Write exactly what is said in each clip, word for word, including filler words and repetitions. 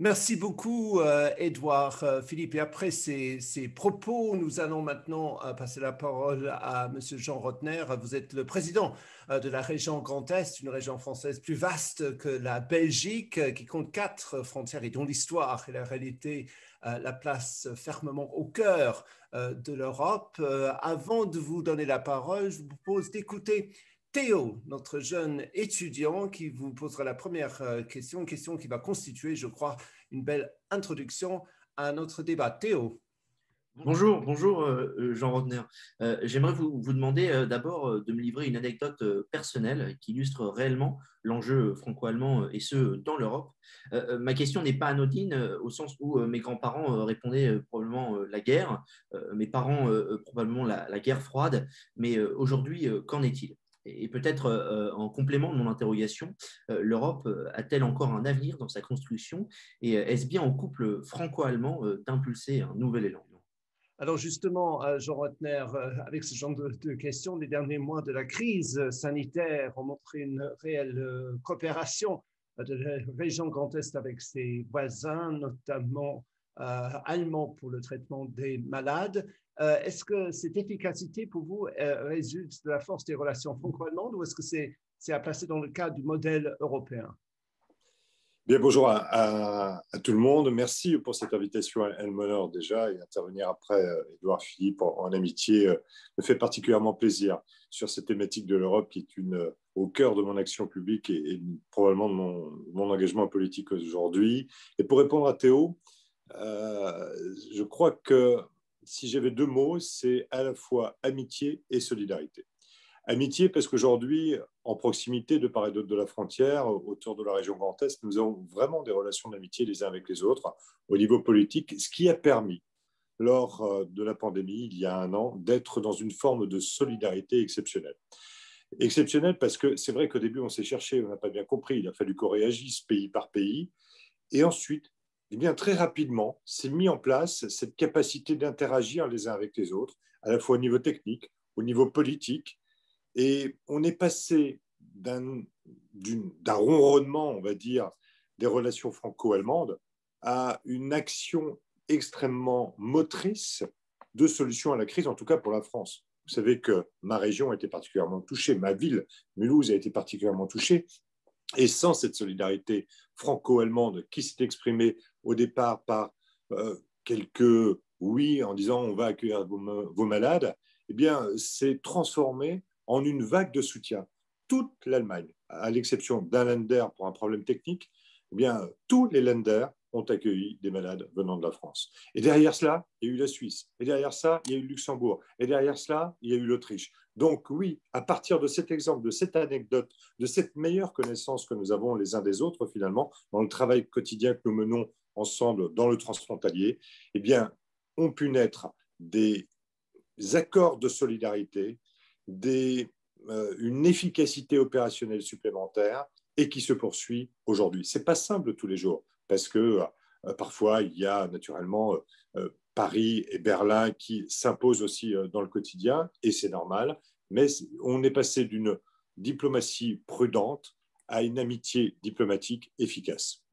Merci beaucoup, euh, Edouard euh, Philippe. Et après ces, ces propos, nous allons maintenant euh, passer la parole à Monsieur Jean Rotner. Vous êtes le président euh, de la région Grand Est, une région française plus vaste que la Belgique, euh, qui compte quatre frontières et dont l'histoire et la réalité euh, la place fermement au cœur euh, de l'Europe. Euh, avant de vous donner la parole, je vous propose d'écouter Théo, notre jeune étudiant, qui vous posera la première euh, question, une question qui va constituer, je crois, une belle introduction à notre débat. Théo. Bonjour, bonjour euh, euh, Jean Rotner. Euh, j'aimerais vous, vous demander euh, d'abord euh, de me livrer une anecdote euh, personnelle qui illustre réellement l'enjeu franco-allemand euh, et ce dans l'Europe. Euh, euh, ma question n'est pas anodine euh, au sens où euh, mes grands-parents euh, répondaient euh, probablement euh, la guerre, euh, mes parents euh, euh, probablement la, la guerre froide, mais euh, aujourd'hui, euh, qu'en est-il? Et peut-être euh, en complément de mon interrogation, euh, l'Europe euh, a-t-elle encore un avenir dans sa construction et euh, est-ce bien au couple franco-allemand euh, d'impulser un nouvel élan? Alors justement, euh, Jean Rotner, euh, avec ce genre de, de, questions, les derniers mois de la crise sanitaire ont montré une réelle euh, coopération de la région Grand Est avec ses voisins, notamment euh, allemands pour le traitement des malades. Euh, est-ce que cette efficacité pour vous euh, résulte de la force des relations franco-allemandes ou est-ce que c'est, c'est à placer dans le cadre du modèle européen? Bien, bonjour à, à, à tout le monde. Merci pour cette invitation à Elmonor déjà et intervenir après euh, Édouard Philippe en, en amitié euh, me fait particulièrement plaisir sur cette thématique de l'Europe qui est une, euh, au cœur de mon action publique et, et probablement de mon, mon engagement politique aujourd'hui. Et pour répondre à Théo, euh, je crois que si j'avais deux mots, c'est à la fois amitié et solidarité. Amitié, parce qu'aujourd'hui, en proximité de part et d'autre de la frontière, autour de la région Grand Est, nous avons vraiment des relations d'amitié les uns avec les autres au niveau politique, ce qui a permis, lors de la pandémie, il y a un an, d'être dans une forme de solidarité exceptionnelle. Exceptionnelle parce que c'est vrai qu'au début, on s'est cherché, on n'a pas bien compris, il a fallu qu'on réagisse pays par pays. Et ensuite, eh bien, très rapidement, s'est mis en place cette capacité d'interagir les uns avec les autres, à la fois au niveau technique, au niveau politique, et on est passé d'un, d'un ronronnement, on va dire, des relations franco-allemandes à une action extrêmement motrice de solutions à la crise, en tout cas pour la France. Vous savez que ma région a été particulièrement touchée, ma ville, Mulhouse, a été particulièrement touchée. Et sans cette solidarité franco-allemande qui s'est exprimée au départ par euh, quelques oui en disant on va accueillir vos, vos malades, eh bien, c'est transformé en une vague de soutien. Toute l'Allemagne, à l'exception d'un Länder pour un problème technique, eh bien, tous les Länder ont accueilli des malades venant de la France. Et derrière cela, il y a eu la Suisse. Et derrière ça, il y a eu le Luxembourg. Et derrière cela, il y a eu l'Autriche. Donc oui, à partir de cet exemple, de cette anecdote, de cette meilleure connaissance que nous avons les uns des autres, finalement, dans le travail quotidien que nous menons ensemble dans le transfrontalier, eh bien, ont pu naître des accords de solidarité, des, euh, une efficacité opérationnelle supplémentaire et qui se poursuit aujourd'hui. Ce n'est pas simple tous les jours parce que euh, parfois il y a naturellement euh, Paris et Berlin qui s'imposent aussi euh, dans le quotidien et c'est normal, mais on est passé d'une diplomatie prudente à une amitié diplomatique efficace.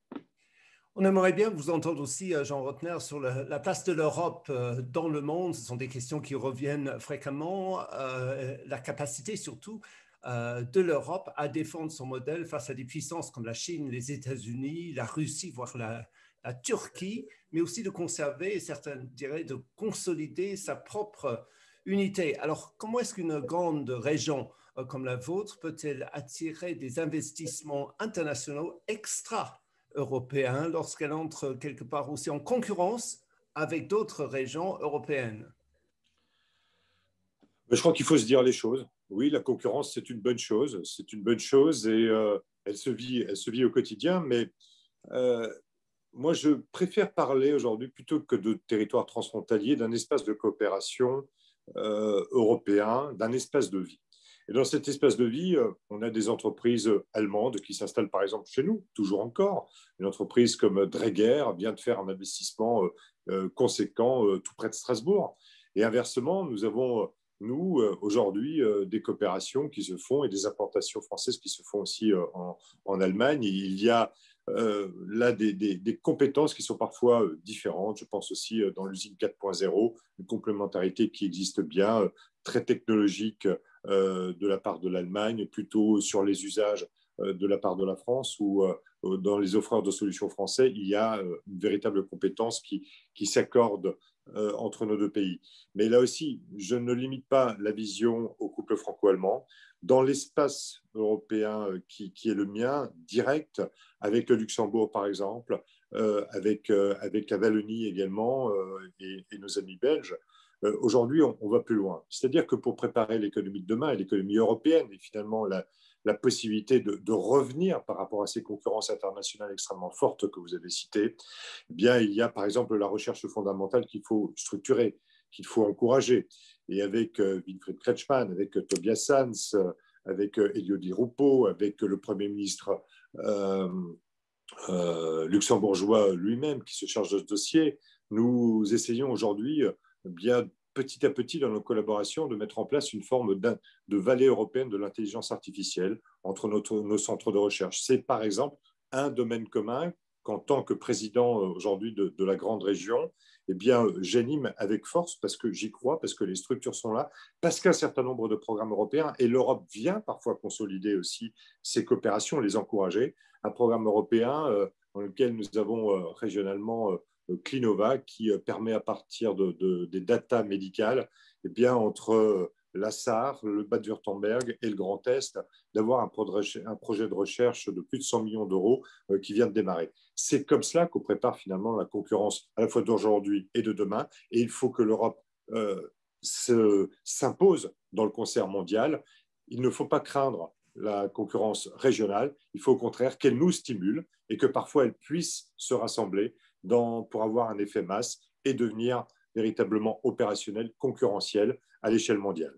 On aimerait bien vous entendre aussi, Jean Rotner, sur le, la place de l'Europe euh, dans le monde. Ce sont des questions qui reviennent fréquemment. Euh, la capacité surtout euh, de l'Europe à défendre son modèle face à des puissances comme la Chine, les États-Unis, la Russie, voire la, la Turquie, mais aussi de conserver, certains diraient, de consolider sa propre unité. Alors, comment est-ce qu'une grande région euh, comme la vôtre peut-elle attirer des investissements internationaux extra européen lorsqu'elle entre quelque part aussi en concurrence avec d'autres régions européennes? Je crois qu'il faut se dire les choses. Oui, la concurrence, c'est une bonne chose. C'est une bonne chose et euh, elle, se vit, elle se vit au quotidien. Mais euh, moi, je préfère parler aujourd'hui, plutôt que de territoire transfrontalier, d'un espace de coopération euh, européen, d'un espace de vie. Et dans cet espace de vie, euh, on a des entreprises allemandes qui s'installent par exemple chez nous, toujours encore. Une entreprise comme Dräger vient de faire un investissement euh, euh, conséquent euh, tout près de Strasbourg. Et inversement, nous avons, nous, euh, aujourd'hui, euh, des coopérations qui se font et des importations françaises qui se font aussi euh, en, en Allemagne. Et il y a euh, là des, des, des compétences qui sont parfois euh, différentes. Je pense aussi euh, dans l'usine quatre point zéro, une complémentarité qui existe bien, euh, très technologique euh, de la part de l'Allemagne, plutôt sur les usages euh, de la part de la France, ou euh, dans les offreurs de solutions français, il y a euh, une véritable compétence qui, qui s'accorde euh, entre nos deux pays. Mais là aussi, je ne limite pas la vision au couple franco-allemand. Dans l'espace européen qui, qui est le mien, direct, avec le Luxembourg par exemple, euh, avec, euh, avec la Wallonie également euh, et, et nos amis belges, euh, aujourd'hui on, on va plus loin. C'est-à-dire que pour préparer l'économie de demain et l'économie européenne, et finalement la, la possibilité de, de revenir par rapport à ces concurrences internationales extrêmement fortes que vous avez citées, eh bien, il y a par exemple la recherche fondamentale qu'il faut structurer, qu'il faut encourager. Et avec euh, Winfried Kretschmann, avec euh, Tobias Sanz, euh, avec euh, Elio Di Rupo, avec euh, le Premier ministre euh, euh, luxembourgeois lui-même qui se charge de ce dossier, nous essayons aujourd'hui, euh, bien petit à petit dans nos collaborations, de mettre en place une forme de vallée européenne de l'intelligence artificielle entre notre, nos centres de recherche. C'est par exemple un domaine commun qu'en tant que président aujourd'hui de, de la grande région, eh bien, j'anime avec force parce que j'y crois, parce que les structures sont là, parce qu'un certain nombre de programmes européens, et l'Europe vient parfois consolider aussi ces coopérations, les encourager. Un programme européen euh, dans lequel nous avons euh, régionalement euh, Clinova, qui euh, permet à partir de, de, des datas médicales, eh bien, entre euh, la Sarre, le Bade-Wurtemberg et le Grand Est, d'avoir un, un projet de recherche de plus de cent millions d'euros euh, qui vient de démarrer. C'est comme cela qu'on prépare finalement la concurrence à la fois d'aujourd'hui et de demain, et il faut que l'Europe euh, s'impose dans le concert mondial. Il ne faut pas craindre la concurrence régionale, il faut au contraire qu'elle nous stimule et que parfois elle puisse se rassembler dans, pour avoir un effet masse et devenir véritablement opérationnel, concurrentiel à l'échelle mondiale.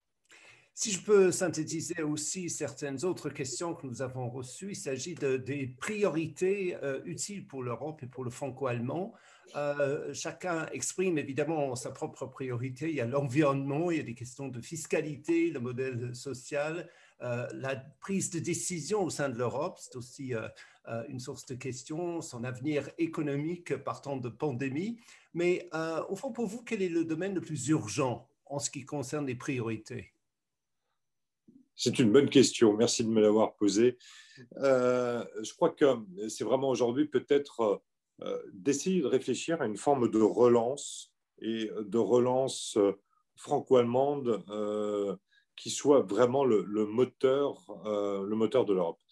Si je peux synthétiser aussi certaines autres questions que nous avons reçues, il s'agit de, des priorités euh, utiles pour l'Europe et pour le franco-allemand. Euh, chacun exprime évidemment sa propre priorité. Il y a l'environnement, il y a des questions de fiscalité, le modèle social, euh, la prise de décision au sein de l'Europe, c'est aussi euh, euh, une source de questions, son avenir économique partant de pandémie. Mais euh, au fond, pour vous, quel est le domaine le plus urgent en ce qui concerne les priorités? C'est une bonne question. Merci de me l'avoir posée. Euh, je crois que c'est vraiment aujourd'hui peut-être euh, d'essayer de réfléchir à une forme de relance et de relance euh, franco-allemande euh, qui soit vraiment le, le moteur, euh, le moteur de l'Europe.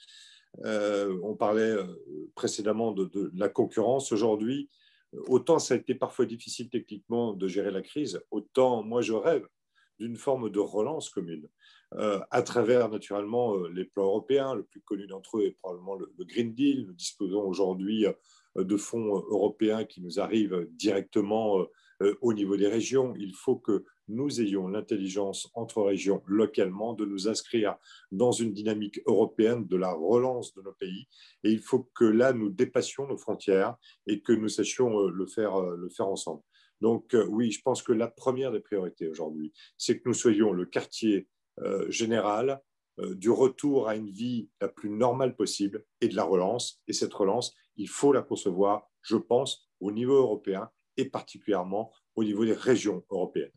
Euh, on parlait précédemment de, de la concurrence. Aujourd'hui, autant ça a été parfois difficile techniquement de gérer la crise, autant moi je rêve d'une forme de relance commune euh, à travers naturellement euh, les plans européens. Le plus connu d'entre eux est probablement le, le Green Deal. Nous disposons aujourd'hui euh, de fonds européens qui nous arrivent directement euh, au niveau des régions. Il faut que nous ayons l'intelligence entre régions localement de nous inscrire dans une dynamique européenne de la relance de nos pays. Et il faut que là, nous dépassions nos frontières et que nous sachions euh, le faire, euh, le faire ensemble. Donc euh, oui, je pense que la première des priorités aujourd'hui, c'est que nous soyons le quartier euh, général euh, du retour à une vie la plus normale possible et de la relance. Et cette relance, il faut la concevoir, je pense, au niveau européen et particulièrement au niveau des régions européennes.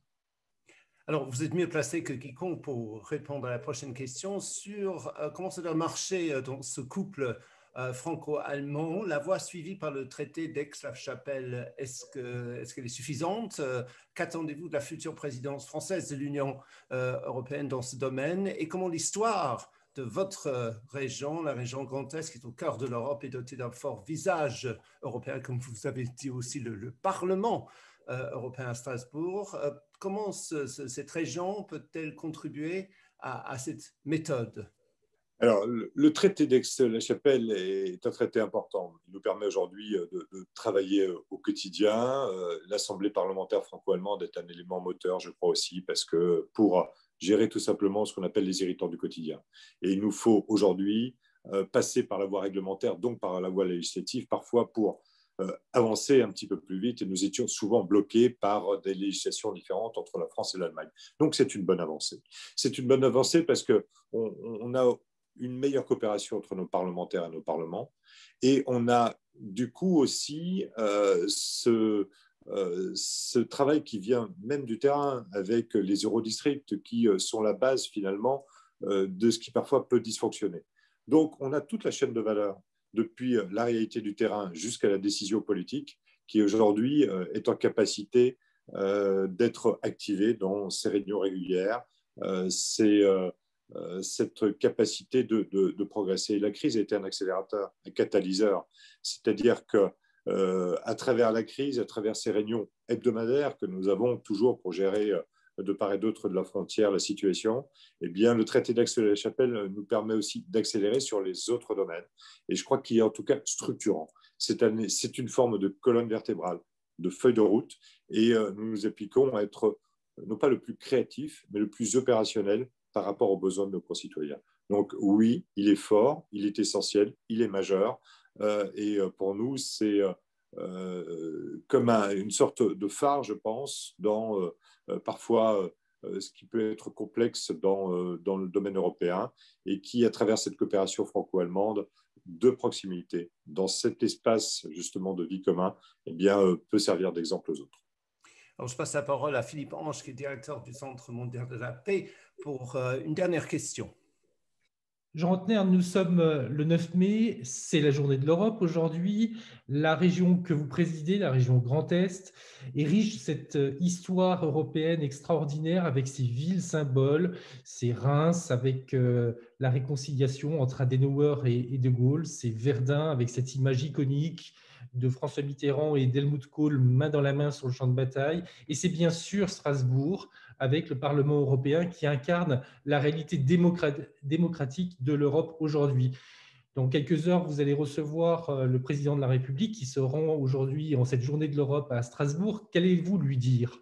Alors, vous êtes mieux placé que quiconque pour répondre à la prochaine question sur euh, comment ça doit marcher euh, dans ce couple euh, franco-allemand. La voie suivie par le traité d'Aix-la-Chapelle, est-ce que, est-ce qu'elle est suffisante? euh, Qu'attendez-vous de la future présidence française de l'Union euh, européenne dans ce domaine? Et comment l'histoire de votre euh, région, la région Grand Est, qui est au cœur de l'Europe, est dotée d'un fort visage européen, comme vous avez dit aussi, le, le Parlement euh, européen à Strasbourg. Euh, comment ce, ce, cette région peut-elle contribuer à, à cette méthode? Alors, le, le traité d'Aix-la-Chapelle est un traité important. Il nous permet aujourd'hui de, de travailler au quotidien. Euh, L'Assemblée parlementaire franco-allemande est un élément moteur, je crois aussi, parce que pour gérer tout simplement ce qu'on appelle les irritants du quotidien. Et il nous faut aujourd'hui euh, passer par la voie réglementaire, donc par la voie législative, parfois pour euh, avancer un petit peu plus vite. Et nous étions souvent bloqués par des législations différentes entre la France et l'Allemagne. Donc, c'est une bonne avancée. C'est une bonne avancée parce qu'on on a une meilleure coopération entre nos parlementaires et nos parlements. Et on a du coup aussi euh, ce, euh, ce travail qui vient même du terrain avec les eurodistricts qui euh, sont la base finalement euh, de ce qui parfois peut dysfonctionner. Donc on a toute la chaîne de valeur depuis la réalité du terrain jusqu'à la décision politique qui aujourd'hui euh, est en capacité euh, d'être activée dans ces réunions régulières, euh, ces, euh, euh, cette capacité de, de, de progresser. La crise a été un accélérateur, un catalyseur, c'est-à-dire que euh, à travers la crise, à travers ces réunions hebdomadaires que nous avons toujours pour gérer euh, de part et d'autre de la frontière la situation, eh bien, le traité d'Aix-la-Chapelle nous permet aussi d'accélérer sur les autres domaines. Et je crois qu'il est en tout cas structurant. C'est un, c'est une forme de colonne vertébrale, de feuille de route, et euh, nous nous appliquons à être non pas le plus créatif, mais le plus opérationnel par rapport aux besoins de nos concitoyens. Donc oui, il est fort, il est essentiel, il est majeur, euh, et pour nous, c'est euh, comme un, une sorte de phare, je pense, dans euh, parfois euh, ce qui peut être complexe dans, euh, dans le domaine européen, et qui, à travers cette coopération franco-allemande de proximité, dans cet espace justement de vie commun, eh bien, euh, peut servir d'exemple aux autres. Alors, je passe la parole à Philippe Ange, qui est directeur du Centre mondial de la paix, pour euh, une dernière question. Jean Rotner, nous sommes le neuf mai, c'est la journée de l'Europe aujourd'hui. La région que vous présidez, la région Grand Est, est riche de cette histoire européenne extraordinaire avec ses villes symboles, ses Reims avec euh, la réconciliation entre Adenauer et, et De Gaulle, ses Verdun avec cette image iconique de François Mitterrand et d'Helmut Kohl main dans la main sur le champ de bataille. Et c'est bien sûr Strasbourg avec le Parlement européen qui incarne la réalité démocratique de l'Europe aujourd'hui. Dans quelques heures, vous allez recevoir le président de la République qui se rend aujourd'hui en cette journée de l'Europe à Strasbourg. Qu'allez-vous lui dire?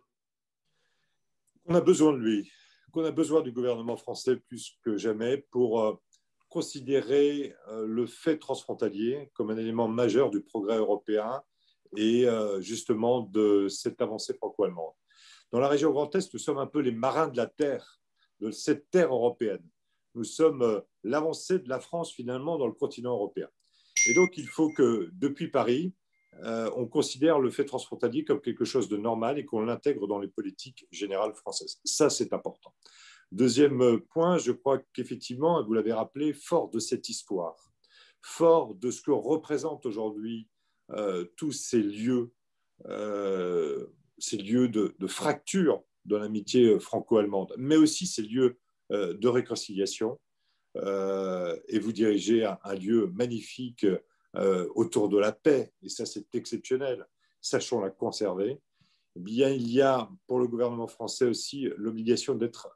On a besoin de lui, qu'on a besoin du gouvernement français plus que jamais pour considérer le fait transfrontalier comme un élément majeur du progrès européen et justement de cette avancée franco-allemande. Dans la région Grand Est, nous sommes un peu les marins de la terre, de cette terre européenne. Nous sommes l'avancée de la France finalement dans le continent européen. Et donc, il faut que depuis Paris, euh, on considère le fait transfrontalier comme quelque chose de normal et qu'on l'intègre dans les politiques générales françaises. Ça, c'est important. Deuxième point, je crois qu'effectivement, vous l'avez rappelé, fort de cette histoire, fort de ce que représentent aujourd'hui euh, tous ces lieux, euh, ces lieux de, de fracture de l'amitié franco-allemande, mais aussi ces lieux euh, de réconciliation. Euh, et vous dirigez un, un lieu magnifique euh, autour de la paix, et ça c'est exceptionnel, sachons la conserver. Eh bien, il y a pour le gouvernement français aussi l'obligation d'être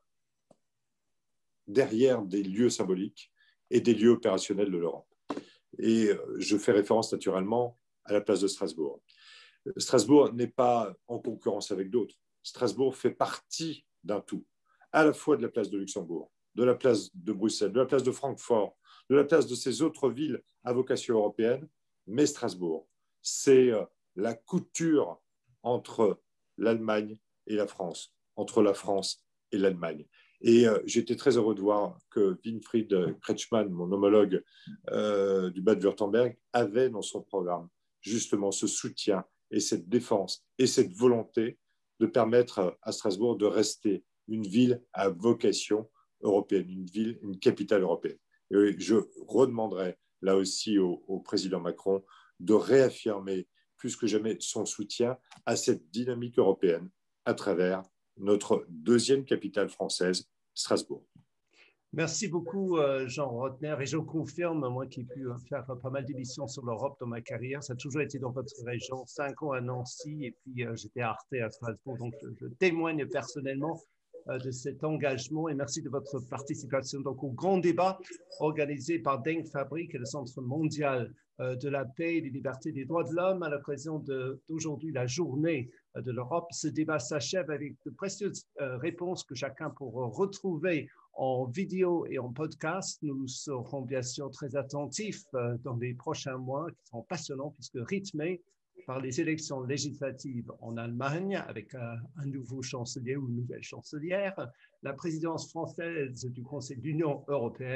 derrière des lieux symboliques et des lieux opérationnels de l'Europe. Et je fais référence naturellement à la place de Strasbourg. Strasbourg n'est pas en concurrence avec d'autres. Strasbourg fait partie d'un tout, à la fois de la place de Luxembourg, de la place de Bruxelles, de la place de Francfort, de la place de ces autres villes à vocation européenne, mais Strasbourg, c'est la couture entre l'Allemagne et la France, entre la France et l'Allemagne. Et euh, j'étais très heureux de voir que Winfried Kretschmann, mon homologue euh, du Bade-Wurtemberg, avait dans son programme justement ce soutien et cette défense et cette volonté de permettre à Strasbourg de rester une ville à vocation européenne, une ville, une capitale européenne. Et je redemanderai là aussi au, au président Macron de réaffirmer plus que jamais son soutien à cette dynamique européenne à travers notre deuxième capitale française, Strasbourg. Merci beaucoup, Jean Rotner. Et je confirme, moi qui ai pu faire pas mal d'émissions sur l'Europe dans ma carrière, ça a toujours été dans votre région, cinq ans à Nancy, et puis euh, j'étais à Arte à Strasbourg. Donc, je, je témoigne personnellement euh, de cet engagement et merci de votre participation donc, au grand débat organisé par Denk Fabrik et le Centre mondial euh, de la paix, des libertés et des droits de l'homme à l'occasion d'aujourd'hui, la journée euh, de l'Europe. Ce débat s'achève avec de précieuses euh, réponses que chacun pourra retrouver en vidéo et en podcast. Nous serons bien sûr très attentifs euh, dans les prochains mois qui seront passionnants puisque rythmés par les élections législatives en Allemagne avec euh, un nouveau chancelier ou une nouvelle chancelière, la présidence française du Conseil de l'Union européenne,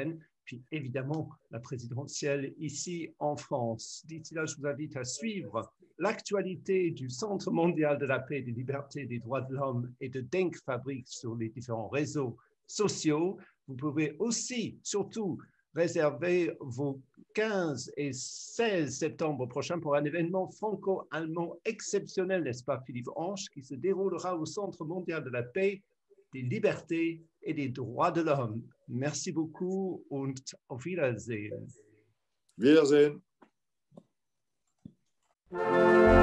puis évidemment la présidentielle ici en France. D'ici là, je vous invite à suivre l'actualité du Centre mondial de la paix, des libertés, des droits de l'homme et de Denkfabrik sur les différents réseaux sociaux. Vous pouvez aussi, surtout, réserver vos quinze et seize septembre prochains pour un événement franco-allemand exceptionnel, n'est-ce pas, Philippe Hanche, qui se déroulera au Centre mondial de la paix, des libertés et des droits de l'homme. Merci beaucoup und auf Wiedersehen. Wiedersehen.